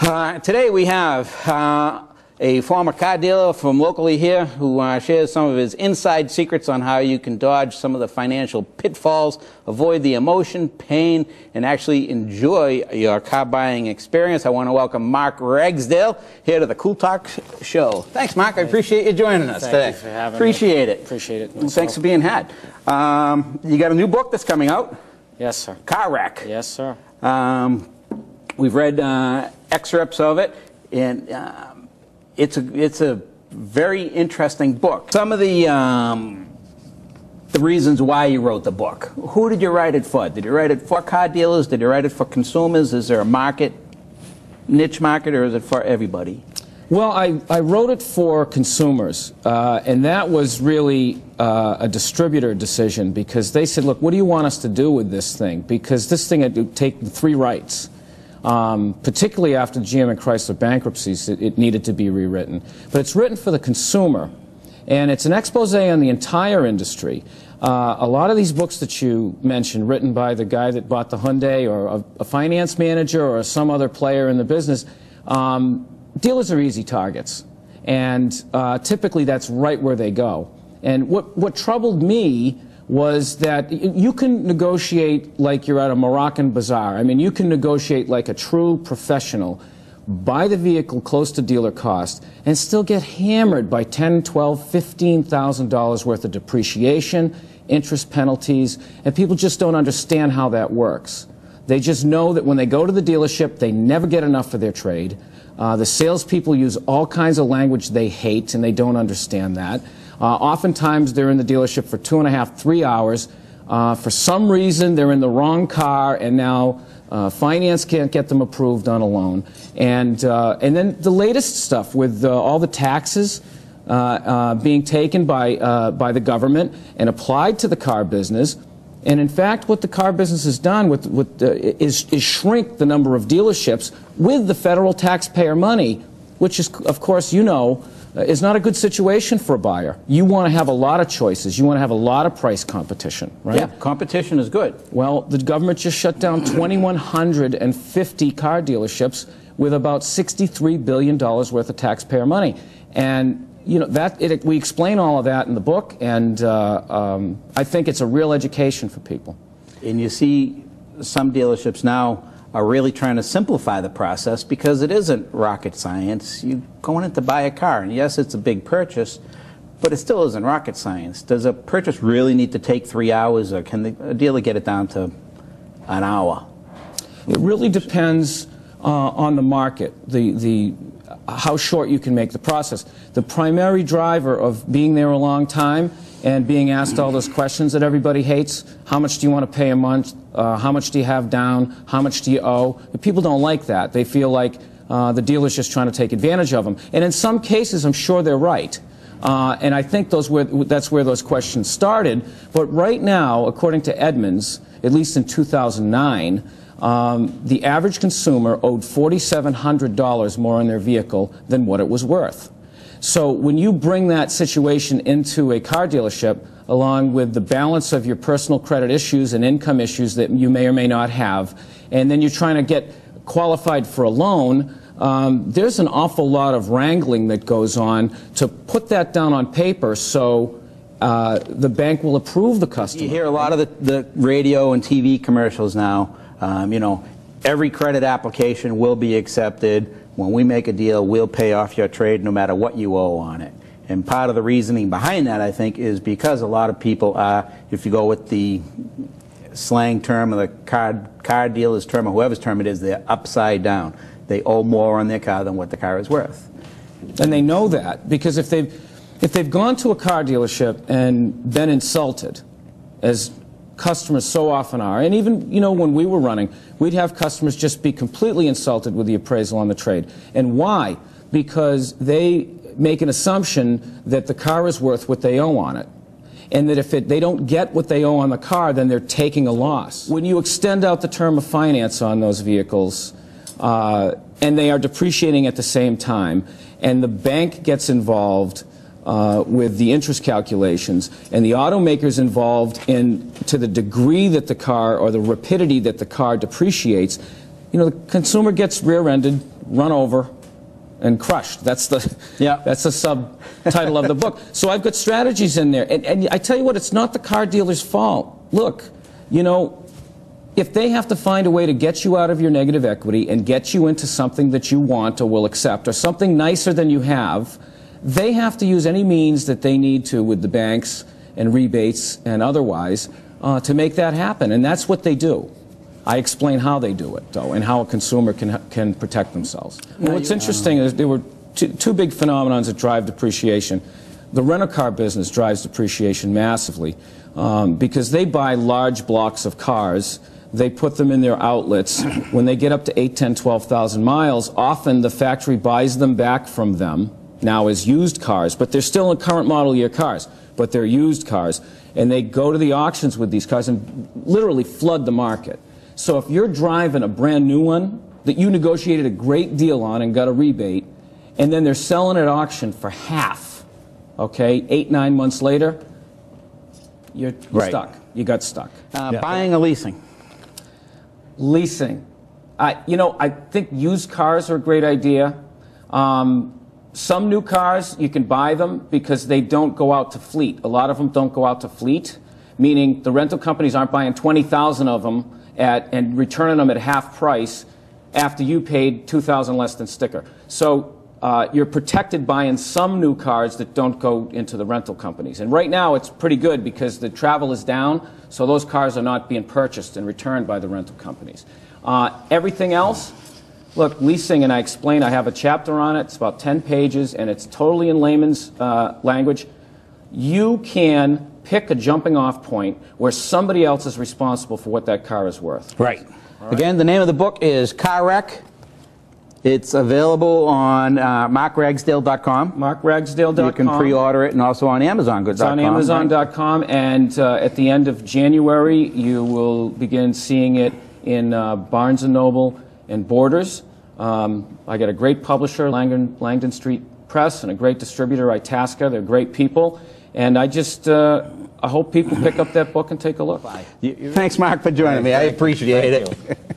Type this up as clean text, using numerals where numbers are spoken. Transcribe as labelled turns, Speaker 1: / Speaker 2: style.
Speaker 1: Today we have a former car dealer from locally here who shares some of his inside secrets on how you can dodge some of the financial pitfalls, avoid the emotion, pain, and actually enjoy your car buying experience. I want to welcome Mark Ragsdale here to the Cool Talk Show. Thanks, Mark. I appreciate you joining us today.
Speaker 2: Thank you for having me.
Speaker 1: Appreciate it.
Speaker 2: Appreciate it.
Speaker 1: Well, thanks for being had. You got a new book that's coming out?
Speaker 2: Yes, sir.
Speaker 1: Car Wreck.
Speaker 2: Yes, sir.
Speaker 1: We've read excerpts of it, and it's a very interesting book. Some of the reasons why you wrote the book. Who did you write it for? Did you write it for car dealers? Did you write it for consumers? Is there a market, niche market, or is it for everybody?
Speaker 2: Well, I wrote it for consumers, and that was really a distributor decision, because they said, look, what do you want us to do with this thing? Because this thing had taken 3 rights. Particularly after GM and Chrysler bankruptcies, it needed to be rewritten. But it's written for the consumer, and it's an expose on the entire industry. A lot of these books that you mentioned, written by the guy that bought the Hyundai, or a finance manager, or some other player in the business, dealers are easy targets, and typically that's right where they go. And what troubled me was that you can negotiate like you're at a Moroccan bazaar. I mean, you can negotiate like a true professional, buy the vehicle close to dealer cost, and still get hammered by $10,000, $12,000, $15,000 worth of depreciation, interest penalties, and people just don't understand how that works. They just know that when they go to the dealership, they never get enough for their trade. The salespeople use all kinds of language they hate, and they don't understand that. Oftentimes they're in the dealership for 2.5, 3 hours. For some reason they're in the wrong car, and now finance can't get them approved on a loan. And then the latest stuff with all the taxes being taken by the government and applied to the car business. And in fact, what the car business has done is shrink the number of dealerships with the federal taxpayer money, which is, of course, you know, is not a good situation for a buyer. You want to have a lot of choices. You want to have a lot of price competition, right?
Speaker 1: Yeah, competition is good.
Speaker 2: Well, the government just shut down 2,150 car dealerships with about $63 billion worth of taxpayer money. And, you know, we explain all of that in the book, and I think it's a real education for people.
Speaker 1: And you see some dealerships now are really trying to simplify the process, because it isn't rocket science. You're going in to buy a car, and yes, it's a big purchase, but it still isn't rocket science. Does a purchase really need to take 3 hours, or can a dealer get it down to an hour?
Speaker 2: It really depends on the market, how short you can make the process. The primary driver of being there a long time and being asked all those questions that everybody hates, how much do you want to pay a month, how much do you have down, how much do you owe? People don't like that. They feel like the dealer's just trying to take advantage of them. And in some cases, I'm sure they're right. And I think that's where those questions started. But right now, according to Edmunds, at least in 2009, the average consumer owed $4,700 more on their vehicle than what it was worth. So when you bring that situation into a car dealership, along with the balance of your personal credit issues and income issues that you may or may not have, and then you're trying to get qualified for a loan, there's an awful lot of wrangling that goes on to put that down on paper so the bank will approve the customer.
Speaker 1: You hear a lot of the radio and TV commercials now. You know, every credit application will be accepted. When we make a deal, we'll pay off your trade no matter what you owe on it. And part of the reasoning behind that, I think, is because a lot of people are, if you go with the slang term or the car dealer's term or whoever's term it is, they're upside down. They owe more on their car than what the car is worth.
Speaker 2: And they know that, because if they've gone to a car dealership and been insulted, as customers so often are, and even, you know, when we were running, we'd have customers just be completely insulted with the appraisal on the trade. And why? Because they make an assumption that the car is worth what they owe on it, and that if they don't get what they owe on the car, then they're taking a loss. When you extend out the term of finance on those vehicles, and they are depreciating at the same time, and the bank gets involved with the interest calculations, and the automaker's involved to the degree that the car, or the rapidity that the car depreciates, you know, the consumer gets rear-ended run over and crushed. That's the subtitle of the book. So I've got strategies in there. And I tell you what, it's not the car dealer's fault. Look, you know, if they have to find a way to get you out of your negative equity and get you into something that you want or will accept, or something nicer than you have, they have to use any means that they need to with the banks and rebates and otherwise to make that happen. And that's what they do. I explain how they do it, though, and how a consumer can protect themselves. And what's interesting is there were two big phenomenons that drive depreciation. The rental-car business drives depreciation massively because they buy large blocks of cars. They put them in their outlets. When they get up to 8, 10, 12,000 miles, often the factory buys them back from them now as used cars, but they're still in current model year cars, but they're used cars. And they go to the auctions with these cars and literally flood the market. So if you're driving a brand new one that you negotiated a great deal on and got a rebate, and then they're selling at auction for half, okay, 8, 9 months later, you're stuck. You got stuck.
Speaker 1: Buying or leasing?
Speaker 2: Leasing. You know, I think used cars are a great idea. Some new cars, you can buy them because they don't go out to fleet. A lot of them don't go out to fleet, meaning the rental companies aren't buying 20,000 of them and returning them at half price after you paid 2,000 less than sticker. So you're protected buying some new cars that don't go into the rental companies. And right now it's pretty good because the travel is down, so those cars are not being purchased and returned by the rental companies. Everything else, look, leasing, and I explain, I have a chapter on it. It's about 10 pages, and it's totally in layman's language. You can pick a jumping off point where somebody else is responsible for what that car is worth.
Speaker 1: Right. Again, the name of the book is Car Wreck. It's available on markragsdale.com.
Speaker 2: markragsdale.com.
Speaker 1: You can pre-order it, and also on Amazon.com.
Speaker 2: It's on Amazon.com, and at the end of January, you will begin seeing it in Barnes & Noble and Borders. I got a great publisher, Langdon Street Press, and a great distributor, Itasca. They're great people. And I just I hope people pick up that book and take a look.
Speaker 1: Thanks, Mark, for joining me. I appreciate it.